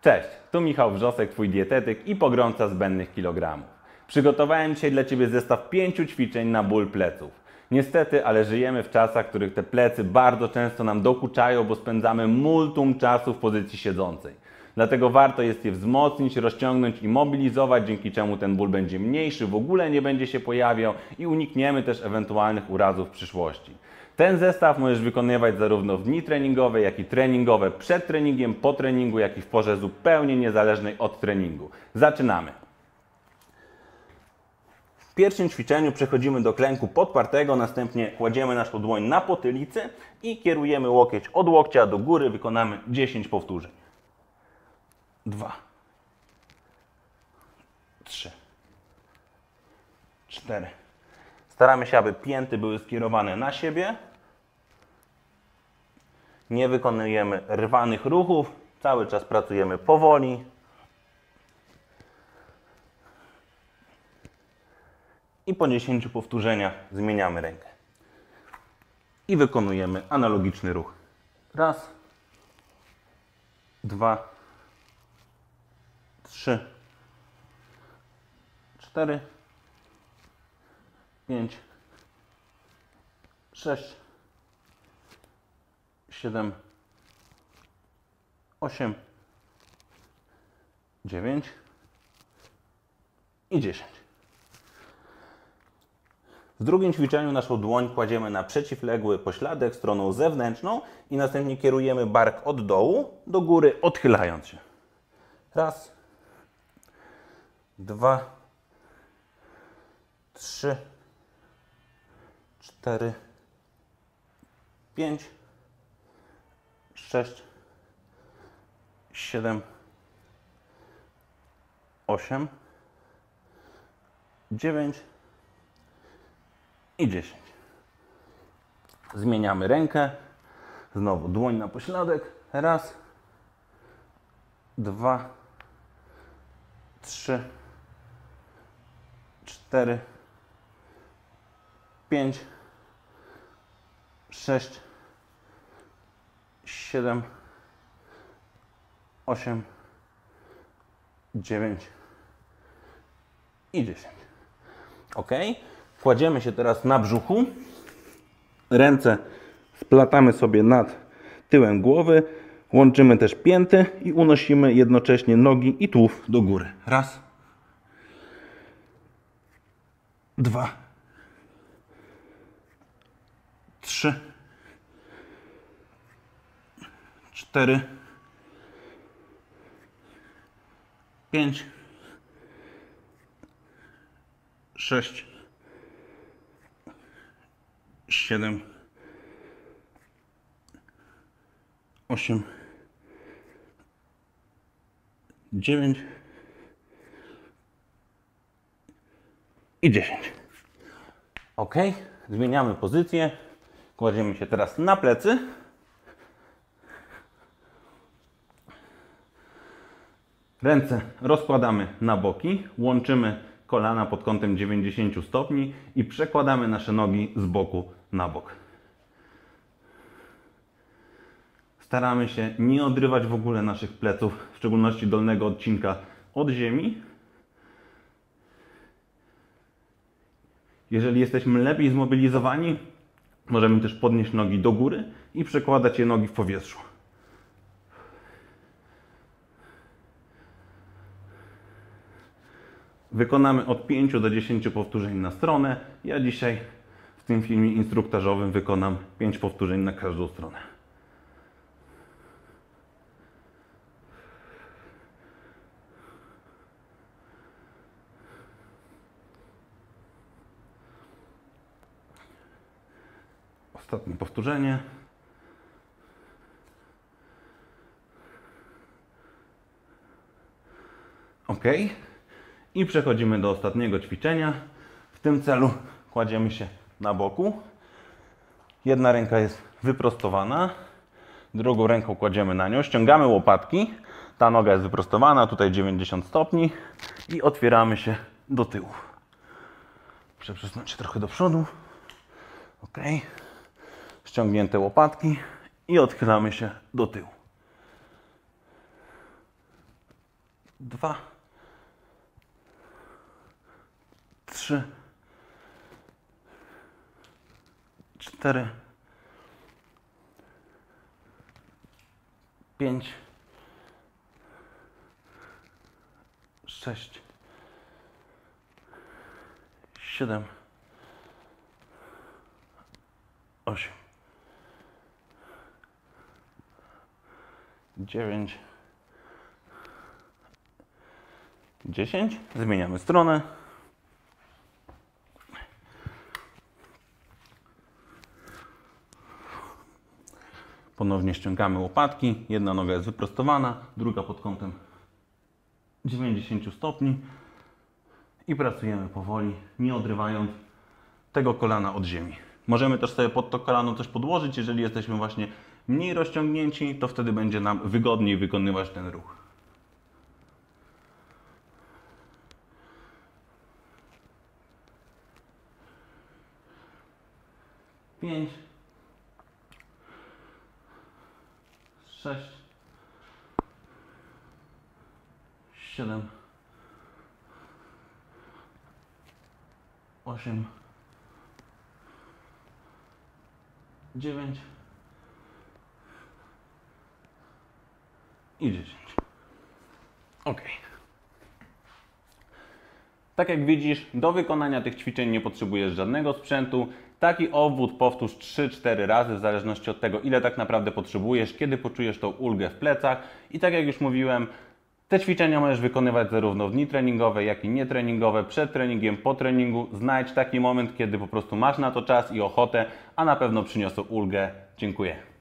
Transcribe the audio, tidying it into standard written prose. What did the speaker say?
Cześć, tu Michał Wrzosek, Twój dietetyk i pogromca zbędnych kilogramów. Przygotowałem dzisiaj dla Ciebie zestaw 5 ćwiczeń na ból pleców. Niestety, ale żyjemy w czasach, w których te plecy bardzo często nam dokuczają, bo spędzamy multum czasu w pozycji siedzącej. Dlatego warto jest je wzmocnić, rozciągnąć i mobilizować, dzięki czemu ten ból będzie mniejszy, w ogóle nie będzie się pojawiał i unikniemy też ewentualnych urazów w przyszłości. Ten zestaw możesz wykonywać zarówno w dni treningowe, jak i treningowe przed treningiem, po treningu, jak i w porze zupełnie niezależnej od treningu. Zaczynamy! W pierwszym ćwiczeniu przechodzimy do klęku podpartego, następnie kładziemy naszą dłoń na potylicy i kierujemy łokieć od łokcia do góry. Wykonamy 10 powtórzeń. 2, 3, 4. Staramy się, aby pięty były skierowane na siebie. Nie wykonujemy rwanych ruchów. Cały czas pracujemy powoli. I po 10 powtórzeniach zmieniamy rękę. I wykonujemy analogiczny ruch. 1, 2, 3, 4, 5, 6, 7, 8, 9 i 10. W drugim ćwiczeniu naszą dłoń kładziemy na przeciwległy pośladek stroną zewnętrzną i następnie kierujemy bark od dołu do góry, odchylając się. 1, 2, 3, 4, 5, 6, 7, 8, 9 i 10. Zmieniamy rękę. Znowu dłoń na pośladek. 1, 2, 3, 4, 5, 6, 7, 8, 9 i 10. Ok. Kładziemy się teraz na brzuchu. Ręce splatamy sobie nad tyłem głowy. Łączymy też pięty i unosimy jednocześnie nogi i tułów do góry. 1, 2, 3, 4, 5, 6, 7, 8, 9 i 10. Ok, zmieniamy pozycję. Kładziemy się teraz na plecy. Ręce rozkładamy na boki, łączymy kolana pod kątem 90 stopni i przekładamy nasze nogi z boku na bok. Staramy się nie odrywać w ogóle naszych pleców, w szczególności dolnego odcinka, od ziemi. Jeżeli jesteśmy lepiej zmobilizowani, możemy też podnieść nogi do góry i przekładać je nogi w powietrzu. Wykonamy od 5 do 10 powtórzeń na stronę. Ja dzisiaj w tym filmie instruktażowym wykonam 5 powtórzeń na każdą stronę. Ostatnie powtórzenie. Ok. I przechodzimy do ostatniego ćwiczenia. W tym celu kładziemy się na boku. Jedna ręka jest wyprostowana, drugą ręką kładziemy na nią, ściągamy łopatki. Ta noga jest wyprostowana, tutaj 90 stopni i otwieramy się do tyłu. Przesunąć się trochę do przodu. Ok. Ściągnięte łopatki i odchylamy się do tyłu. 2, 3, 4, 5, 6, 7, 8, 9, 10. Zmieniamy stronę. Ponownie ściągamy łopatki. Jedna noga jest wyprostowana, druga pod kątem 90 stopni. I pracujemy powoli, nie odrywając tego kolana od ziemi. Możemy też sobie pod to kolano coś podłożyć. Jeżeli jesteśmy właśnie mniej rozciągnięci, to wtedy będzie nam wygodniej wykonywać ten ruch. 5, 6, 7, 8, 9 i 10. Ok. Tak jak widzisz, do wykonania tych ćwiczeń nie potrzebujesz żadnego sprzętu. Taki obwód powtórz 3-4 razy, w zależności od tego, ile tak naprawdę potrzebujesz, kiedy poczujesz tą ulgę w plecach. I tak jak już mówiłem, te ćwiczenia możesz wykonywać zarówno w dni treningowe, jak i nietreningowe, przed treningiem, po treningu. Znajdź taki moment, kiedy po prostu masz na to czas i ochotę, a na pewno przyniosą ulgę. Dziękuję.